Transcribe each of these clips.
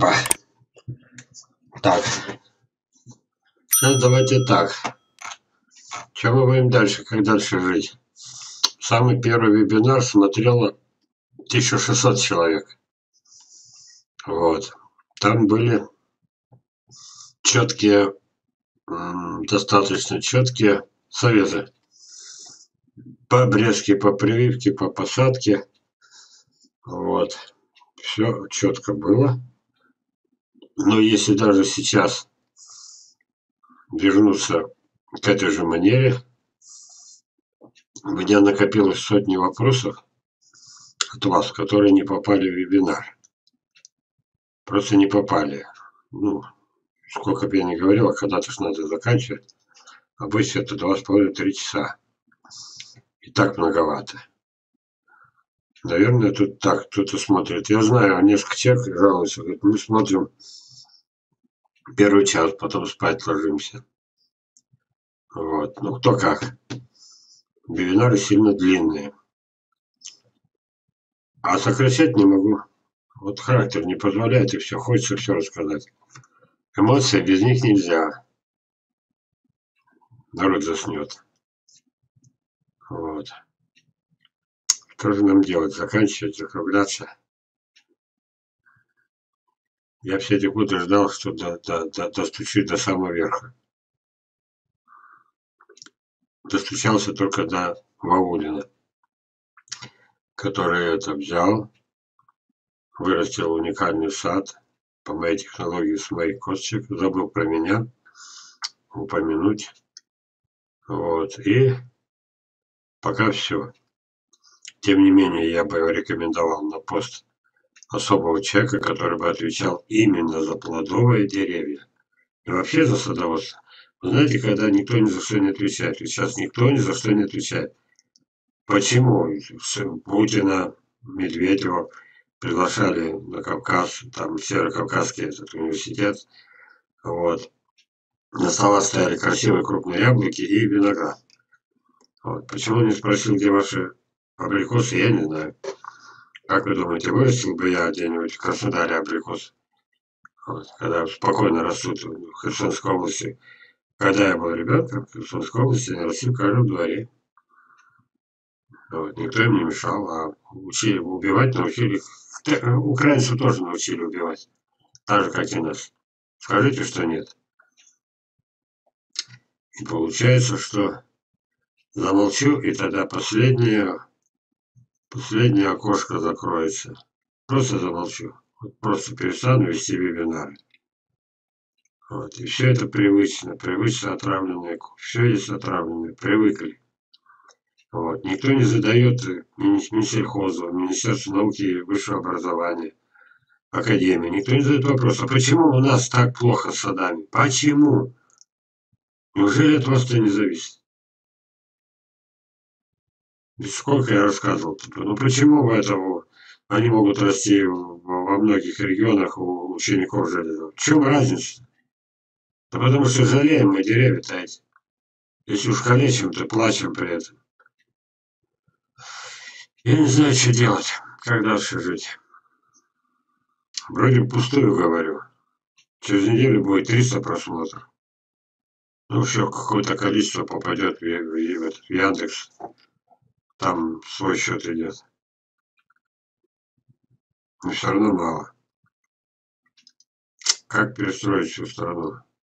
Опа. Так. Сейчас давайте так. Что мы будем дальше? Как дальше жить? Самый первый вебинар смотрело 1600 человек. Вот. Там были четкие, достаточно четкие советы. По обрезке, по прививке, по посадке. Вот. Все четко было. Но если даже сейчас вернуться к этой же манере, у меня накопилось сотни вопросов от вас, которые не попали в вебинар. Просто не попали. Ну, сколько бы я ни говорил, а когда-то ж надо заканчивать. Обычно это 2,5-3 часа. И так многовато. Наверное, тут так, кто-то смотрит. Я знаю, несколько человек жалуются, говорят, мы смотрим первый час, потом спать ложимся. Вот. Ну, кто как. Вебинары сильно длинные. А сокращать не могу. Вот характер не позволяет, и все. Хочется все рассказать. Эмоции, без них нельзя. Народ заснет. Вот. Что же нам делать? Заканчивать, закругляться? Я все эти годы ждал, что достучусь до самого верха. Достучался только до Ваулина, который это взял, вырастил уникальный сад по моей технологии с моих косточек, забыл про меня упомянуть. Вот. И пока все. Тем не менее, я бы его рекомендовал на пост особого человека, который бы отвечал именно за плодовые деревья. И вообще за садоводство. Вы знаете, когда никто ни за что не отвечает, ведь сейчас никто ни за что не отвечает. Почему Путина, Медведева приглашали на Кавказ, там Северокавказский этот университет, вот. На столах стояли красивые крупные яблоки и виноград. Вот. Почему не спросил, где ваши абрикосы, я не знаю. Как вы думаете, вырастил бы я где-нибудь в Краснодаре абрикос? Вот. Когда спокойно растут в Херсонской области. Когда я был ребенком, в Херсонской области они росли в каждом дворе. Вот. Никто им не мешал, а учили убивать, научили. Украинцев тоже научили убивать. Так же, как и нас. Скажите, что нет. И получается, что замолчу, и тогда последнее окошко закроется. Просто замолчу. Просто перестану вести вебинары. Вот. И все это привычно отравленное. Все есть отравленное. Привыкли. Вот. Никто не задает Минсельхозу, Министерству науки и высшего образования, Академии. Никто не задает вопрос, а почему у нас так плохо с садами? Почему? Неужели от вас это не зависит? Ведь сколько я рассказывал. Ну почему они могут расти во многих регионах у учеников железа? В чем разница? Да потому что жалеем мы деревья-то эти. Если уж калечим, то плачем при этом. Я не знаю, что делать, как дальше жить. Вроде пустую говорю. Через неделю будет 300 просмотров. Ну, еще какое-то количество попадет в Яндекс. Там свой счет идет. Но все равно мало. Как перестроить всю страну?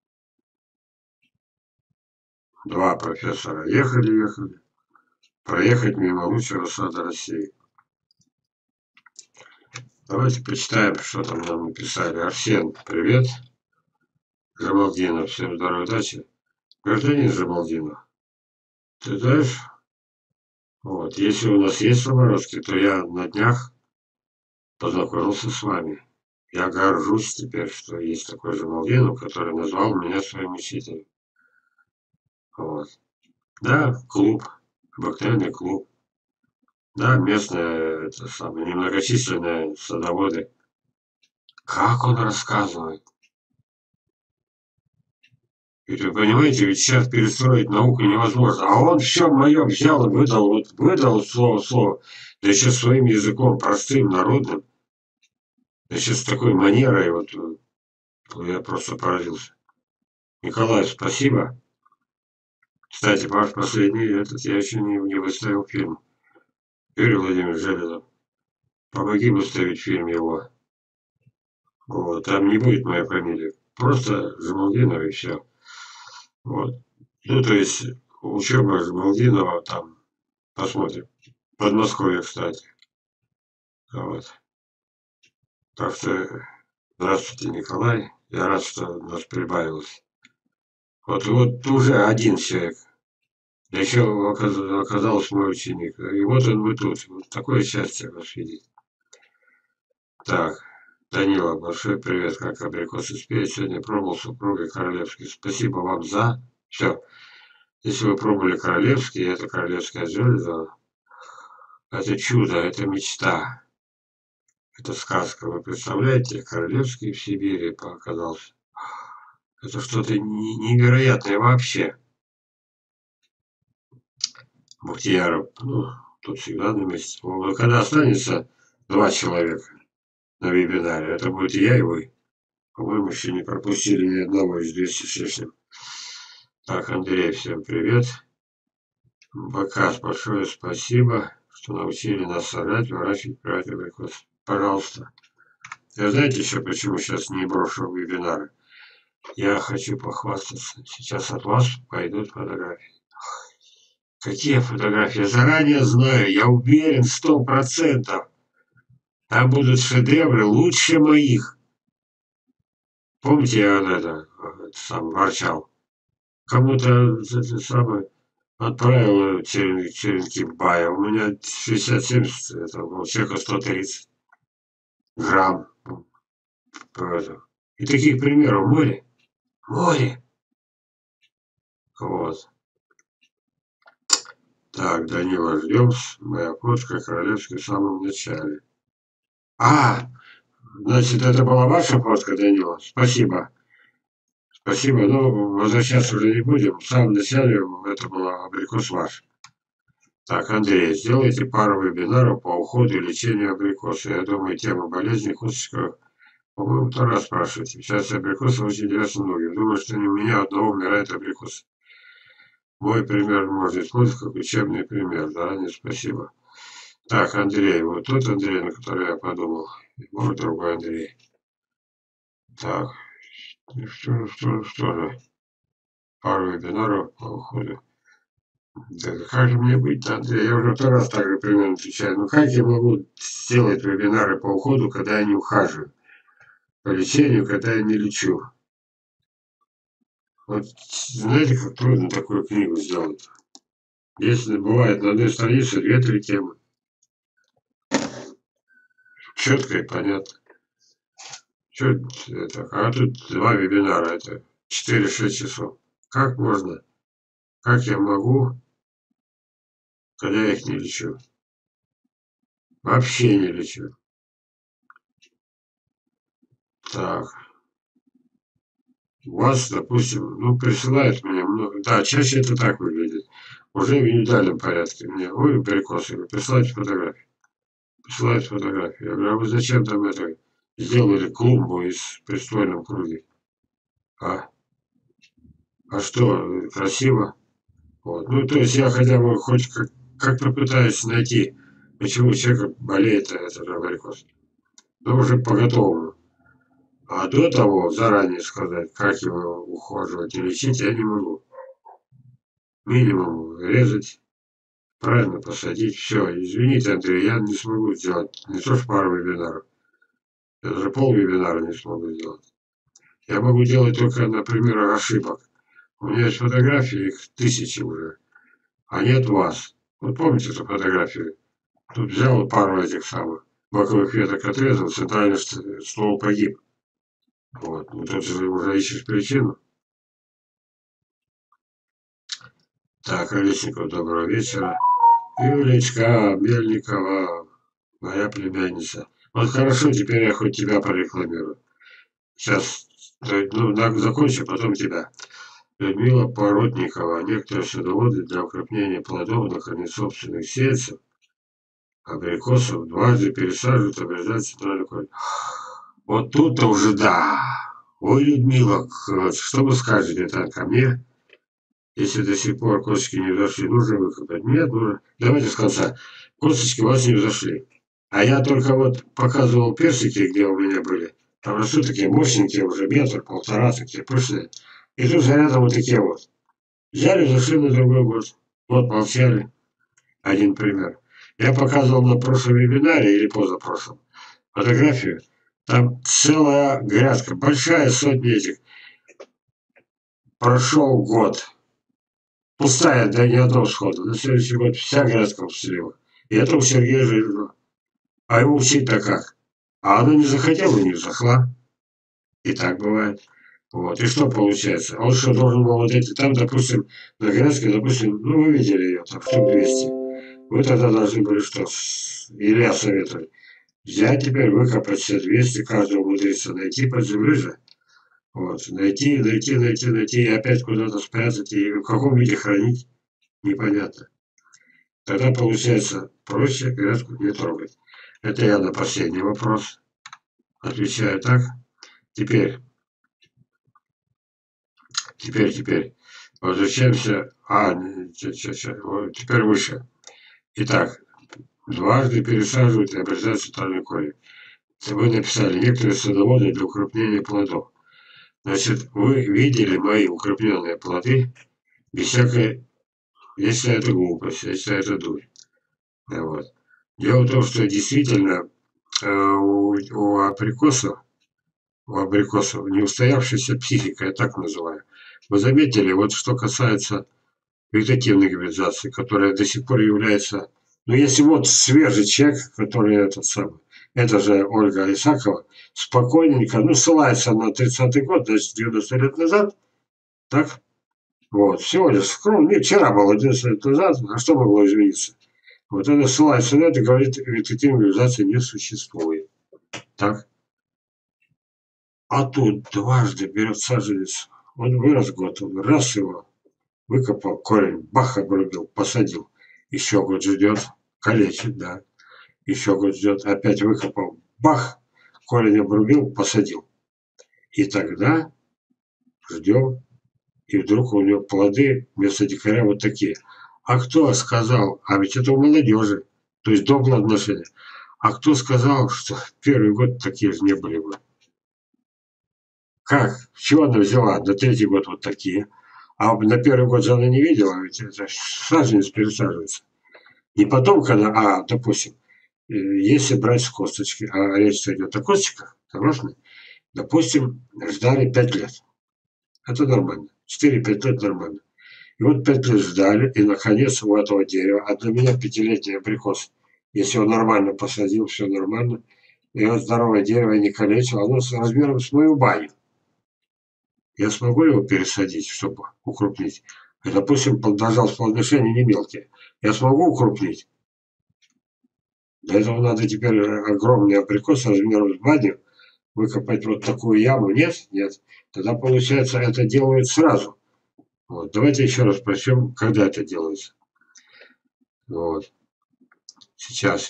2 профессора ехали. Проехать мимо лучшего сада России. Давайте почитаем, что там нам написали. Арсен, привет. Жамалдинов, всем здоровой удачи. Гражданин Жамалдинов, ты знаешь, вот, если у нас есть самородки, то я на днях познакомился с вами. Я горжусь теперь, что есть такой Жамалдинов, который назвал меня своим учителем. Вот. Да, клуб, обыкновенный клуб. Да, местные, немногочисленные садоводы. Как он рассказывает. Ведь вы понимаете, ведь сейчас перестроить науку невозможно. А он все мое взял и выдал слово. Да еще своим языком, простым, народным. Значит, с такой манерой, вот я просто поразился. Николай, спасибо. Кстати, ваш последний, этот я еще не выставил фильм. Юрий Владимирович Жабинов, помоги выставить фильм его. Вот, там не будет моя фамилия. Просто Жамалдинов и все. Вот. Ну, то есть, учеба Жамалдинова там, посмотрим. Подмосковье, кстати. Вот. Так что, здравствуйте, Николай. Я рад, что нас прибавилось. Вот уже один человек. Да еще оказался мой ученик. И вот он вы тут. Вот такое счастье вас видеть. Так, Данила, большой привет, как абрикос и спея. Сегодня пробовал супругой королевский. Спасибо вам за все. Если вы пробовали королевский, это королевская железа, это чудо, это мечта, это сказка. Вы представляете, королевский в Сибири оказался. Это что-то невероятное вообще. Бухтияров, ну, тут всегда на месте. Когда останется два человека на вебинаре, это будет и я, и вы. По-моему, еще не пропустили ни одного из 200 с лишним. Так, Андрей, всем привет. Бакас, большое спасибо, что научили нас сажать, выращивать, прививать абрикос. Пожалуйста. Я знаете еще, почему сейчас не брошу вебинары? Я хочу похвастаться. Сейчас от вас пойдут фотографии. Какие фотографии? Я заранее знаю, я уверен 100%. Там будут шедевры лучше моих. Помните, я сам ворчал. Кому-то это самое отправил черенки в бая. У меня 60-70, это у человека 130 грамм. И таких примеров море. Море. Вот. Так, Данила, ждем. Моя фотка королевской в самом начале. Значит, это была ваша фотка, Данила? Спасибо. Спасибо, но возвращаться уже не будем. В самом начале это была абрикос ваш. Так, Андрей, сделайте пару вебинаров по уходу и лечению абрикоса. Я думаю, тема болезни косточков, по-моему, второй раз спрашиваете. Сейчас абрикосы очень интересны многим. Думаю, что не у меня одного умирает абрикос. Мой пример можно использовать как учебный пример. Да, не спасибо. Так, Андрей, вот тот Андрей, на который я подумал. Может, другой Андрей. Так, что же? Пару вебинаров по уходу. Да как же мне быть-то, Андрей? Я уже второй раз так же примерно отвечаю. Ну как я могу сделать вебинары по уходу, когда я не ухаживаю? По лечению, когда я не лечу? Вот знаете, как трудно такую книгу сделать? Если бывает на одной странице 2-3 темы. Четко и понятно. Что это? А тут два вебинара, это 4-6 часов. Как можно? Как я могу, когда я их не лечу? Вообще не лечу. Так. У вас, допустим, ну, присылают мне много. Да, чаще это так выглядит. Уже в индивидуальном порядке мне. Ой, абрикосы, присылайте фотографии. Присылают фотографии. Я говорю, а вы зачем там это сделали клумбу из престольном круге? А? А что, красиво? Вот. Ну, то есть я хотя бы хоть как-то пытаюсь найти, почему человек болеет этот абрикос. Но уже по готовому. А до того заранее сказать, как его ухаживать и лечить, я не могу. Минимум резать, правильно посадить, все. Извините, Андрей, я не смогу сделать не то что пару вебинаров, я даже пол-вебинара не смогу сделать. Я могу делать только на примерах ошибок. У меня есть фотографии, их тысячи уже, а нет вас. Вот помните эту фотографию? Тут взял пару этих самых боковых веток отрезал, центральный ствол погиб. Вот. Ну тут же уже ищешь причину. Так, Олесников, доброго вечера. Юлечка Мельникова, моя племянница. Вот хорошо, теперь я хоть тебя порекламирую. Сейчас, закончу, потом тебя. Людмила Поротникова. Некоторые садоводы для укрепления плодов на корне собственных сеянцев абрикосов дважды пересаживают, обрезают центральную корень. Вот тут-то уже да. Ой, Людмила, что вы скажете там ко мне? Если до сих пор косточки не взошли, нужно выкопать. Нет, нужно. Давайте с конца. Косточки у вас не взошли. А я только вот показывал персики, где у меня были. Там растут такие мощненькие, уже метр, полтора, такие пышные. И тут за рядом вот такие вот. Взяли, зашли на другой год. Вот молчали. Один пример. Я показывал на прошлом вебинаре или позапрошлом фотографию. Там целая грядка, большая сотня этих. Прошел год. Пустая, да ни одного схода. На следующий год вся грядка слева. И это у Сергея Жирного. А его учить-то как? А она не захотела, не взошла. И так бывает. Вот. И что получается? Он что должен был вот эти, там, допустим, на грядке, допустим, ну вы видели ее, там, штук 200. Вы тогда должны были что? Илья советовать. Взять теперь, выкопать все 200, каждый умудрится найти под землей же. Вот. Найти, и опять куда-то спрятать, и в каком виде хранить, непонятно. Тогда получается проще грядку не трогать. Это я на последний вопрос отвечаю так. Теперь возвращаемся. Теперь выше. Итак, дважды пересаживают и обрезают центральный корень. Вы написали некоторые садоводы для укрепления плодов. Значит, вы видели мои укрепленные плоды без всякой, если это глупость, если это дурь. Вот. Дело в том, что действительно у абрикосов неустоявшаяся психика, я так называю. Вы заметили, вот что касается вегетативной гибридизации, которая до сих пор является... Ну, если вот свежий человек, который этот самый, это же Ольга Исакова, спокойненько, ну, ссылается на 30-й год, значит, 90 лет назад, так? Вот, всего лишь скромно. Не, вчера было 90 лет назад, а что могло измениться? Вот это ссылается на это, говорит, вегетативной гибридизации не существует. Так? А тут дважды берет саженец, он вырос год, он раз его выкопал, корень, бах, обрубил, посадил. Еще год ждет, калечит, да. Еще год ждет, опять выкопал, бах, корень обрубил, посадил. И тогда ждем, и вдруг у него плоды вместо дикаря вот такие. А кто сказал, а ведь это у молодежи, то есть до плодоношения. А кто сказал, что первый год такие же не были бы? Как? С чего она взяла? На третий год вот такие. А на первый год же она не видела, ведь это саженец пересаживается. Не потом, когда, допустим, если брать с косточки, а речь идет о косточках, согласны? Допустим, ждали 5 лет. Это нормально. 4-5 лет нормально. И вот 5 лет ждали, и наконец у этого дерева, а для меня 5-летний абрикос, если он нормально посадил, все нормально, и вот здоровое дерево не калечило, оно с размером с мою баню. Я смогу его пересадить, чтобы укрупнить? И, допустим, продолжал плодоношение не мелкие. Я смогу укрупнить? Для этого надо теперь огромный абрикос размером с баню выкопать вот такую яму. Нет? Нет. Тогда, получается, это делают сразу. Вот. Давайте еще раз прочтем, когда это делается. Вот. Сейчас.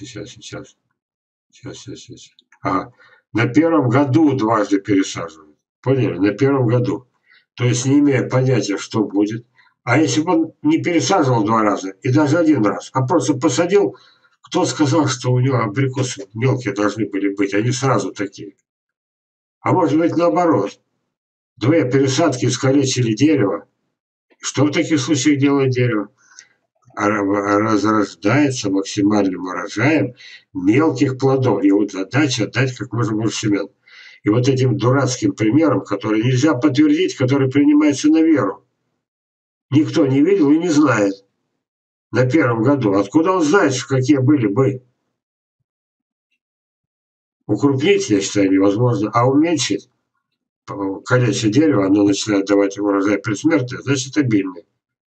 Ага. На первом году дважды пересаживают. Поняли? На первом году. То есть не имея понятия, что будет. А если бы он не пересаживал 2 раза, и даже 1 раз, а просто посадил, кто сказал, что у него абрикосы мелкие должны были быть, они сразу такие. А может быть наоборот. 2 пересадки искалечили дерево. Что в таких случаях делает дерево? Разрождается максимальным урожаем мелких плодов. И вот задача дать как можно больше семян. И вот этим дурацким примером, который нельзя подтвердить, который принимается на веру. Никто не видел и не знает на первом году. Откуда он знает, какие были бы? Укрупнить, я считаю, невозможно. А уменьшить, количество дерева, оно начинает давать урожай предсмертный, значит обильный.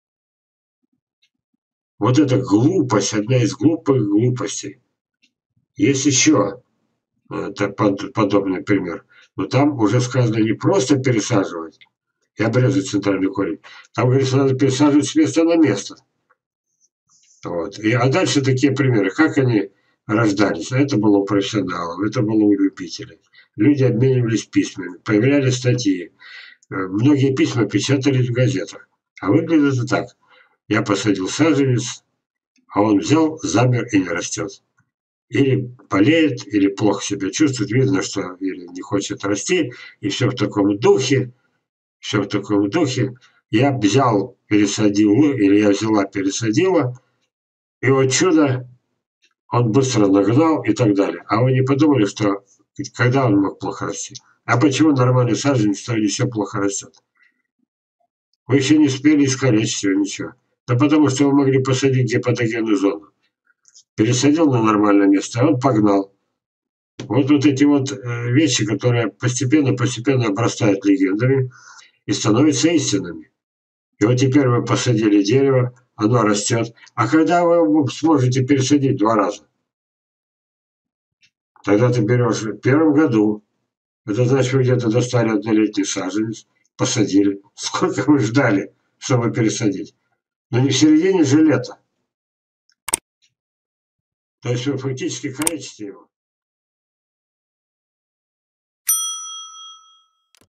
Вот это глупость, одна из глупых глупостей. Есть еще подобный пример. Но там уже сказано не просто пересаживать и обрезать центральный корень. Там, говорится, надо пересаживать с места на место. Вот. А дальше такие примеры. Как они рождались? Это было у профессионалов, это было у любителей. люди обменивались письмами, появлялись статьи. Многие письма печатались в газетах. А выглядит это так. Я посадил саженец, а он взял, замер и не растет. Или болеет, или плохо себя чувствует, видно, что или не хочет расти, и все в таком духе, все в таком духе. Я взял, пересадил, или я взяла, пересадила, и вот чудо, он быстро нагнал и так далее. А вы не подумали, что когда он мог плохо расти? А почему нормальный саженец, что не все плохо растет? Вы еще не успели искалечить его, ничего. Да потому что вы могли посадить гипотогенную зону. Пересадил на нормальное место, а он погнал. Вот эти вот вещи, которые постепенно обрастают легендами и становятся истинными. И вот теперь вы посадили дерево, оно растет. А когда вы его сможете пересадить 2 раза? Тогда ты берешь в первом году. Это значит, вы где-то достали однолетний саженец, посадили. Сколько вы ждали, чтобы пересадить? Но не в середине же лета. То есть вы фактически калечите его.